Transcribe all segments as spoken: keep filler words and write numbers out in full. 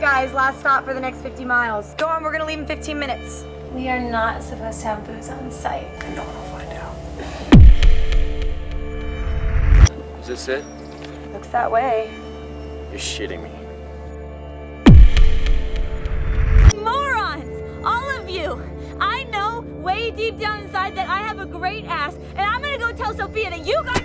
guys, last stop for the next fifty miles. Go on, we're gonna leave in fifteen minutes. We are not supposed to have booze on site. And no one will find out. Is this it? Looks that way. You're shitting me. Morons! All of you! I know way deep down inside that I have a great ass, and I'm gonna go tell Sophia that you guys...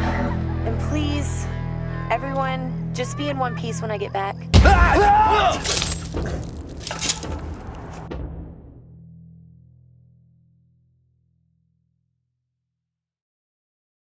Everyone, just be in one piece when I get back.